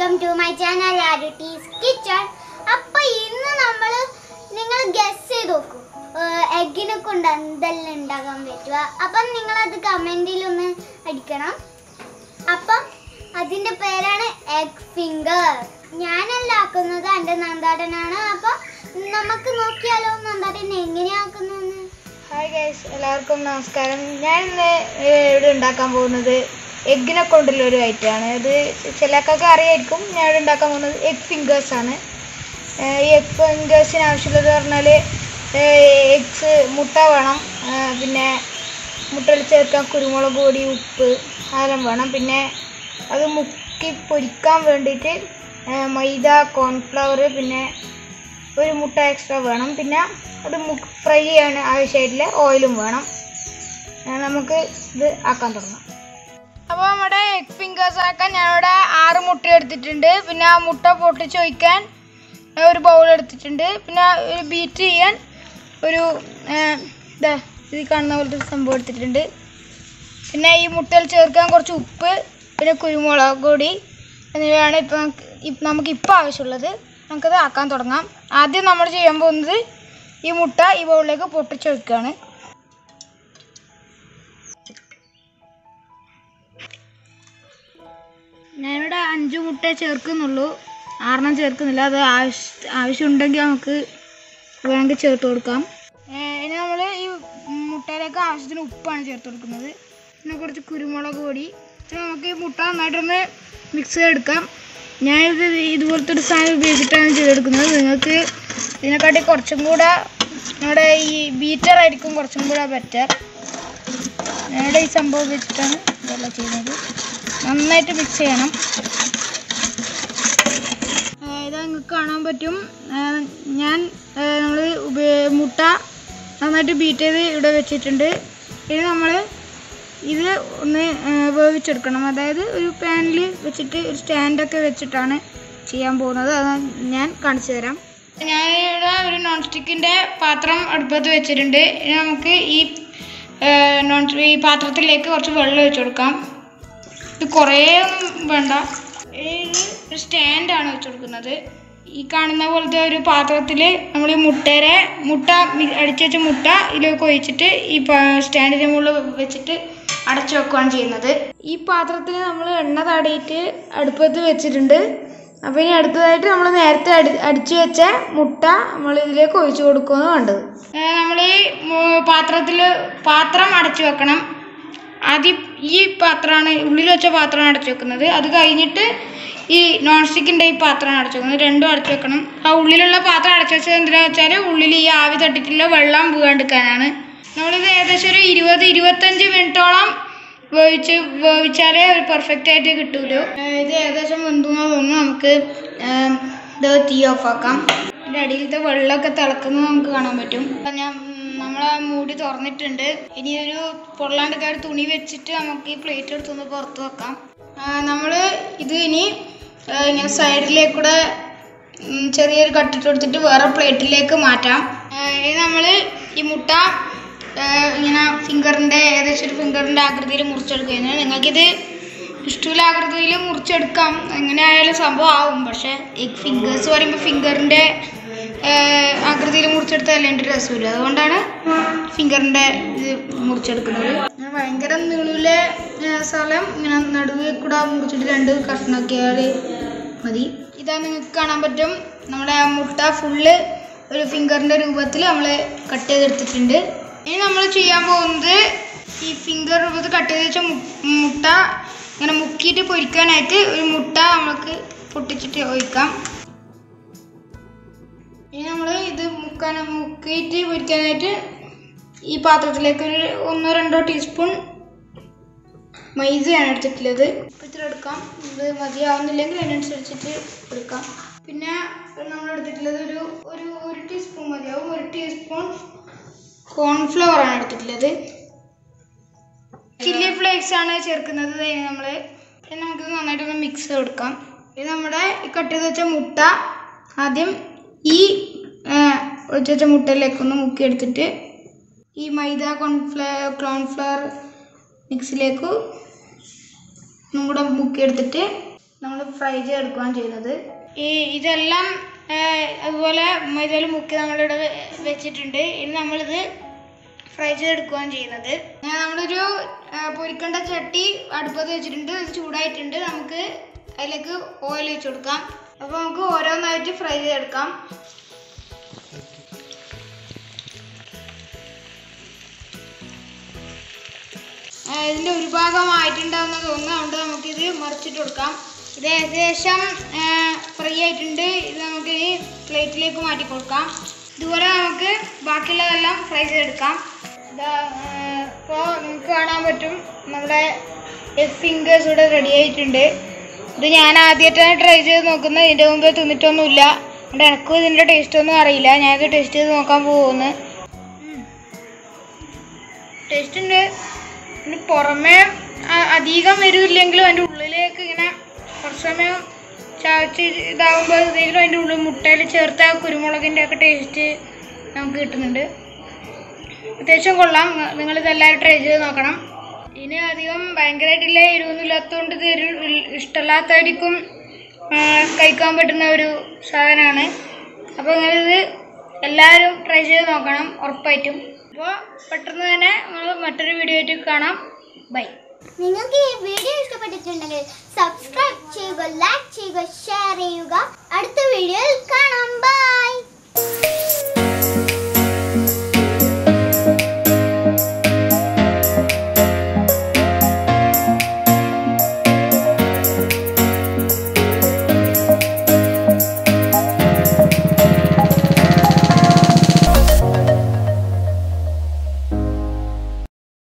welcome to my channel Adit's Kitchen. Appa innu nammal ningal guess cheydokku eggine kondu endella undakan pettuva appo ningal adu comment il onnu adikanam appo adinte perana egg finger njanalla aakunnathu ande nandadanana appo namakku nokkiyalo nandadan engane aakunnennu. Hi guys, എല്ലാവർക്കും നമസ്കാരം. ഞാൻ ഇന്ന് ഇവിടെ ഉണ്ടാക്കാൻ പോകുന്നത് എഗ്ഗിനെ കൊണ്ടുള്ള ഒരു ഐറ്റമാണ്. അത് ചിലർക്കൊക്കെ അറിയായിരിക്കും. ഞാൻ ഇവിടെ ഉണ്ടാക്കാൻ പോകുന്നത് എഗ് ഫിംഗേഴ്സ് ആണ്. ഈ എഗ് ഫിംഗേഴ്സിന് ആവശ്യമുള്ളത് പറഞ്ഞാൽ എഗ്സ് മുട്ട വേണം, പിന്നെ മുട്ടയിൽ ചേർക്കാൻ കുരുമുളക് പൊടി, ഉപ്പ് അതെല്ലാം വേണം. പിന്നെ അത് മുക്കി പൊരിക്കാൻ വേണ്ടിയിട്ട് മൈദ, കോൺഫ്ലവർ, പിന്നെ ഒരു മുട്ട എക്സ്ട്രാ വേണം. പിന്നെ അത് ഫ്രൈ ചെയ്യാൻ ആവശ്യമായിട്ടുള്ള ഓയിലും വേണം. നമുക്ക് ഇത് ആക്കാൻ തുടങ്ങാം. അപ്പോൾ നമ്മുടെ എഗ് ഫിംഗേഴ്സ് ആക്കാൻ ഞാനിവിടെ 6 മുട്ട എടുത്തിട്ടുണ്ട്. പിന്നെ ആ മുട്ട പൊട്ടിച്ച് ഒഴിക്കാൻ ഒരു ബൗൾ എടുത്തിട്ടുണ്ട്. പിന്നെ ഒരു ബീറ്റ് ചെയ്യാൻ ഒരു ഇത് കാണുന്ന പോലത്തെ സംഭവം എടുത്തിട്ടുണ്ട്. പിന്നെ ഈ മുട്ടയിൽ ചേർക്കാൻ കുറച്ച് ഉപ്പ്, പിന്നെ കുരുമുളക് പൊടി എന്നിവയാണ് നമുക്കിപ്പോൾ ആവശ്യമുള്ളത്. നമുക്കത് ആക്കാൻ തുടങ്ങാം. ആദ്യം നമ്മൾ ചെയ്യാൻ പോകുന്നത് ഈ മുട്ട ഈ ബൗളിലേക്ക് പൊട്ടിച്ച് വെക്കുകയാണ്. ഞാനിവിടെ 5 മുട്ട ചേർക്കുന്നുള്ളൂ, 6 ചേർക്കുന്നില്ല. അത് ആവശ്യമുണ്ടെങ്കിൽ നമുക്ക് വേണമെങ്കിൽ ചേർത്ത് കൊടുക്കാം. ഇനി നമ്മൾ ഈ മുട്ടയിലേക്ക് ആവശ്യത്തിന് ഉപ്പാണ് ചേർത്ത് കൊടുക്കുന്നത്. പിന്നെ കുറച്ച് കുരുമുളക് പൊടി. പിന്നെ നമുക്ക് ഈ മുട്ട നന്നായിട്ടൊന്ന് മിക്സ് ചെയ്തെടുക്കാം. ഞാനിത് ഇതുപോലത്തെ ഒരു സാധനം ഉപയോഗിച്ചിട്ടാണ് ചെയ്തെടുക്കുന്നത്. നിങ്ങൾക്ക് ഇതിനെക്കാട്ടി കുറച്ചും കൂടെ നമ്മുടെ ഈ ബീറ്ററായിരിക്കും കുറച്ചും കൂടെ ബെറ്റർ. ഞങ്ങളുടെ ഈ സംഭവം വെച്ചിട്ടാണ് ഇതെല്ലാം ചെയ്യുന്നത്. നന്നായിട്ട് മിക്സ് ചെയ്യണം. ഇത് നിങ്ങൾക്ക് കാണാൻ പറ്റും. നമ്മൾ മുട്ട നന്നായിട്ട് ബീറ്റ് ചെയ്ത് ഇവിടെ വെച്ചിട്ടുണ്ട്. ഇനി നമ്മൾ ഇത് ഒന്ന് വേവിച്ചെടുക്കണം. അതായത് ഒരു പാനിൽ വെച്ചിട്ട് ഒരു സ്റ്റാൻഡൊക്കെ വെച്ചിട്ടാണ് ചെയ്യാൻ പോകുന്നത്. അത് ഞാൻ കാണിച്ചു തരാം. ഞാനിവിടെ ഒരു നോൺ സ്റ്റിക്കിൻ്റെ പാത്രം അടുപ്പത്ത് വെച്ചിട്ടുണ്ട്. ഇനി നമുക്ക് ഈ പാത്രത്തിലേക്ക് കുറച്ച് വെള്ളം ഒഴിച്ചു കൊടുക്കാം. ഇത് കുറേ ഒന്നും വേണ്ട. ഒരു സ്റ്റാൻഡാണ് വെച്ച് കൊടുക്കുന്നത്. ഈ കാണുന്ന പോലത്തെ ഒരു പാത്രത്തിൽ നമ്മൾ ഈ മുട്ട അടിച്ചു വെച്ച മുട്ട ഇതിലേക്ക് ഒഴിച്ചിട്ട് ഈ സ്റ്റാൻഡിൻ്റെ മുകളിൽ വെച്ചിട്ട് അടച്ചു വെക്കുകയാണ് ചെയ്യുന്നത്. ഈ പാത്രത്തിൽ നമ്മൾ എണ്ണ തടയിട്ട് അടുപ്പത്ത് വെച്ചിട്ടുണ്ട്. അപ്പോൾ ഇനി അടുത്തതായിട്ട് നമ്മൾ നേരത്തെ അടിച്ചു വെച്ച മുട്ട നമ്മൾ ഇതിലേക്ക് ഒഴിച്ചു കൊടുക്കുകയാണ് വേണ്ടത്. നമ്മൾ ഈ പാത്രം അടച്ചു വെക്കണം. ആദ്യം ഈ പാത്രമാണ്, ഉള്ളിൽ വെച്ച പാത്രമാണ് അടച്ചു വെക്കുന്നത്. അത് കഴിഞ്ഞിട്ട് ഈ നോൺ സ്റ്റിക്കിൻ്റെ ഈ പാത്രമാണ് അടച്ചു വെക്കുന്നത്. രണ്ടും അടച്ചു വെക്കണം. ആ ഉള്ളിലുള്ള പാത്രം അടച്ചു വെച്ചത് എന്തിനാണെന്ന് വെച്ചാൽ ഉള്ളിൽ ഈ ആവി തട്ടിട്ടുള്ള വെള്ളം വീണ്ടെടുക്കാനാണ്. നമ്മളിത് ഏകദേശം ഒരു 20-25 മിനിറ്റോളം വേവിച്ചാലേ ഒരു പെർഫെക്റ്റ് ആയിട്ട് കിട്ടുമല്ലോ. ഇത് ഏകദേശം വെന്തെന്ന് തോന്നുന്നു. നമുക്ക് ഇത് തീ ഓഫാക്കാം. ഇതിൻ്റെ അടിയിലത്തെ വെള്ളമൊക്കെ തിളക്കുന്നത് നമുക്ക് കാണാൻ പറ്റും. നമ്മളെ മൂടി തുറന്നിട്ടുണ്ട്. ഇനി ഒരു പൊള്ളാണ്ടൊക്കെ തുണി വെച്ചിട്ട് നമുക്ക് ഈ പ്ലേറ്റ് എടുത്തൊന്ന് പുറത്ത് വെക്കാം. നമ്മൾ ഇത് ഇനി ഇങ്ങനെ സൈഡിലേക്കൂടെ ചെറിയൊരു കട്ടിട്ട് കൊടുത്തിട്ട് വേറെ പ്ലേറ്റിലേക്ക് മാറ്റാം. ഇനി നമ്മൾ ഈ മുട്ട ഇങ്ങനെ ഏകദേശം ഒരു ഫിംഗറിൻ്റെ ആകൃതിയിൽ മുറിച്ചെടുക്കുന്നത്. നിങ്ങൾക്കിത് ഇഷ്ടമുള്ള ആകൃതിയിൽ മുറിച്ചെടുക്കാം. എങ്ങനെ ആയാലും സംഭവം ആവും. പക്ഷേ എഗ് ഫിംഗേഴ്സ് പറയുമ്പോൾ ഫിംഗറിൻ്റെ ആകൃതിയിൽ മുറിച്ചെടുത്താൽ എൻ്റെ രസമില്ല. അതുകൊണ്ടാണ് ഫിംഗറിൻ്റെ ഇത് മുറിച്ചെടുക്കുന്നത്. ഭയങ്കര നീളൂലെ സ്ഥലം ഇങ്ങനെ നടുവിൽ കൂടെ മുറിച്ചിട്ട് 2 കഷ്ണമാക്കിയാൽ മതി. ഇതാ നിങ്ങൾക്ക് കാണാൻ പറ്റും. നമ്മുടെ മുട്ട ഫുള്ള് ഒരു ഫിംഗറിൻ്റെ രൂപത്തിൽ നമ്മൾ കട്ട് ചെയ്തെടുത്തിട്ടുണ്ട്. ഇനി നമ്മൾ ചെയ്യാൻ പോകുന്നത് ഈ ഫിംഗർ രൂപത്തിൽ കട്ട് ചെയ്ത് വെച്ച മുട്ട ഇങ്ങനെ മുക്കിയിട്ട് പൊരിക്കാനായിട്ട് ഒരു മുട്ട നമുക്ക് പൊട്ടിച്ചിട്ട് ഒഴിക്കാം. ഇനി നമ്മൾ ഇത് മുക്കിയിട്ട് പൊരിക്കാനായിട്ട് ഈ പാത്രത്തിലേക്ക് ഒരു 1-2 ടീസ്പൂൺ മൈദയാണ് എടുത്തിട്ടുള്ളത്. ഇത്ര എടുക്കാം. ഇത് മതിയാവുന്നില്ലെങ്കിൽ അതിനനുസരിച്ചിട്ട് എടുക്കാം. പിന്നെ നമ്മൾ എടുത്തിട്ടുള്ളത് ഒരു ടീസ്പൂൺ മതിയാവും. 1 ടീസ്പൂൺ കോൺഫ്ലവർ ആണ് എടുത്തിട്ടുള്ളത്. ചില്ലി ഫ്ലേക്സ് ആണ് ചേർക്കുന്നത്. നമുക്കിത് നന്നായിട്ടൊന്ന് മിക്സ് കൊടുക്കാം. ഇത് നമ്മുടെ കട്ട് ചെയ്ത് വെച്ച മുട്ട ആദ്യം ഈ ഒഴിച്ച് വെച്ച മുട്ടയിലേക്കൊന്ന് മുക്കിയെടുത്തിട്ട് ഈ മൈദ കോൺഫ്ലവർ മിക്സിലേക്ക് ഒന്നും കൂടെ മുക്കിയെടുത്തിട്ട് നമ്മൾ ഫ്രൈ ചെയ്തെടുക്കുകയാണ് ചെയ്യുന്നത്. ഇതെല്ലാം അതുപോലെ മൈദയിൽ മുക്കി നമ്മളിവിടെ വെച്ചിട്ടുണ്ട്. ഇനി നമ്മളിത് ഫ്രൈ ചെയ്തെടുക്കുകയാണ് ചെയ്യുന്നത്. നമ്മളൊരു പൊരിക്കേണ്ട ചട്ടി അടുപ്പത്ത് വെച്ചിട്ടുണ്ട്. അത് ചൂടായിട്ടുണ്ട്. നമുക്ക് അതിലേക്ക് ഓയിൽ വെച്ച് കൊടുക്കാം. അപ്പോൾ നമുക്ക് ഓരോന്നായിട്ട് ഫ്രൈ ചെയ്തെടുക്കാം. ഇതിൻ്റെ ഒരു ഭാഗമായിട്ടുണ്ടാവുന്ന തോന്നുന്നു. അതുകൊണ്ട് നമുക്കിത് മറിച്ചിട്ട് കൊടുക്കാം. ഇത് ഏകദേശം ഫ്രൈ ആയിട്ടുണ്ട്. ഇത് നമുക്ക് ഈ പ്ലേറ്റിലേക്ക് മാറ്റി കൊടുക്കാം. ഇതുപോലെ നമുക്ക് ബാക്കിയുള്ളതെല്ലാം ഫ്രൈ ചെയ്തെടുക്കാം. ഇപ്പോൾ നിങ്ങൾക്ക് കാണാൻ പറ്റും നമ്മുടെ എഗ് ഫിംഗേഴ്സ് ഇവിടെ റെഡി ആയിട്ടുണ്ട്. ഇത് ഞാൻ ആദ്യമായിട്ടാണ് ട്രൈ ചെയ്ത് നോക്കുന്നത്. ഇതിൻ്റെ മുമ്പ് തിന്നിട്ടൊന്നുമില്ല. അതുകൊണ്ട് എനിക്കും ഇതിൻ്റെ ടേസ്റ്റൊന്നും അറിയില്ല. ഞാനിത് ടേസ്റ്റ് ചെയ്ത് നോക്കാൻ പോകുന്നു. ടേസ്റ്റ് ഉണ്ട്. പിന്നെ പുറമേ അധികം വരുമില്ലെങ്കിലും അതിൻ്റെ ഉള്ളിലേക്ക് ഇങ്ങനെ കുറച്ച് സമയം ചാവച്ച് ഇതാകുമ്പോഴത്തേക്കും അതിൻ്റെ ഉള്ളിൽ മുട്ടയിൽ ചേർത്ത കുരുമുളകിൻ്റെ ഒക്കെ ടേസ്റ്റ് നമുക്ക് കിട്ടുന്നുണ്ട്. അത്യാവശ്യം കൊള്ളാം. നിങ്ങളിതെല്ലാവരും ട്രൈ ചെയ്ത് നോക്കണം. ഇനി അധികം ഭയങ്കരമായിട്ടുള്ള എരിവൊന്നുമില്ലാത്തതുകൊണ്ട് ഇത് ഇഷ്ടമില്ലാത്തവർക്കും കഴിക്കാൻ പറ്റുന്ന ഒരു സാധനമാണ്. അപ്പോൾ നിങ്ങളിത് എല്ലാവരും ട്രൈ ചെയ്ത് നോക്കണം ഉറപ്പായിട്ടും. അപ്പോൾ പെട്ടെന്ന് തന്നെ നമ്മൾ മറ്റൊരു വീഡിയോ ആയിട്ട് കാണാം. ബൈ. നിങ്ങൾക്ക് ഈ വീഡിയോ ഇഷ്ടപ്പെട്ടിട്ടുണ്ടെങ്കിൽ സബ്സ്ക്രൈബ് ചെയ്യുക, ലൈക്ക് ചെയ്യുക, ഷെയർ ചെയ്യുക. അടുത്ത വീഡിയോയിൽ കാണാം. ബൈ.